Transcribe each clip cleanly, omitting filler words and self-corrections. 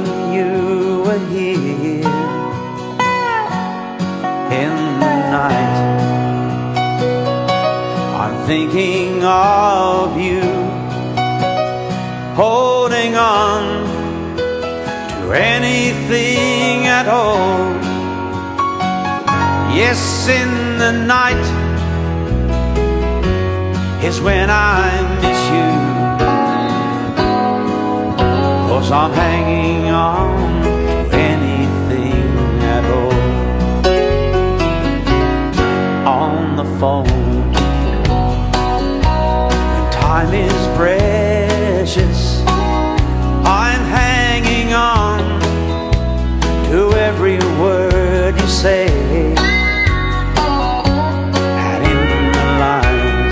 you were here in the night. I'm thinking of you, holding on to anything at all. Yes, in the night is when I miss you, 'cause I'm hanging on to anything at all. On the phone, when time is precious, I'm hanging on to every word you say. And in the lines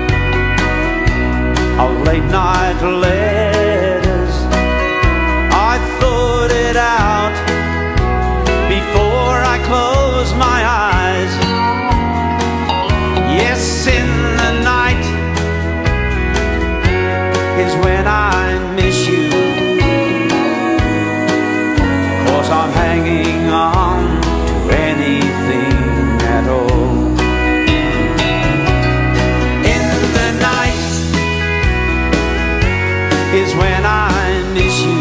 of late night letters, I thought it out before I closed my eyes. Yes, in the night is when I miss you, 'cause I'm hanging on to anything at all. In the night is when I miss you.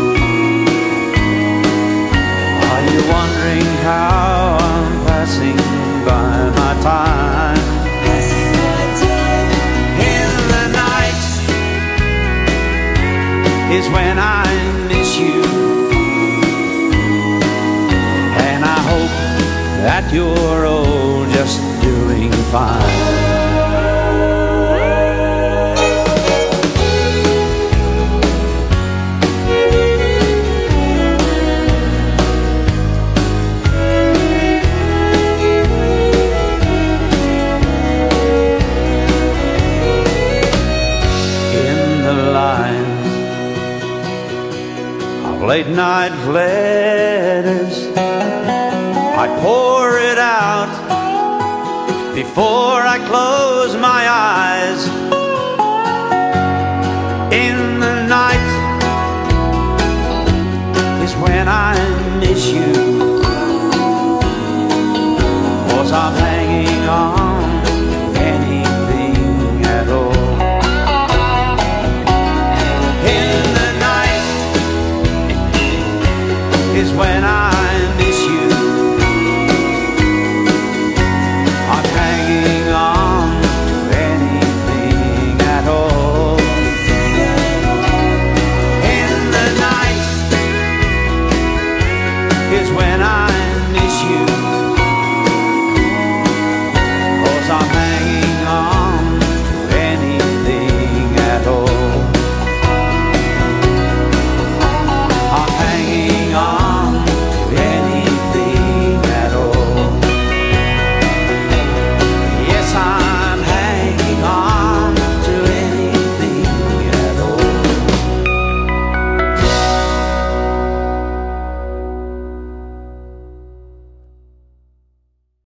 Are you wondering how I'm passing by my time? In the night is when I miss you, and I hope that you're all just doing fine. Late night letters, I pour it out before I close my eyes. In the night is when I miss you, 'cause I'm hanging on to anything at all. In the night is when I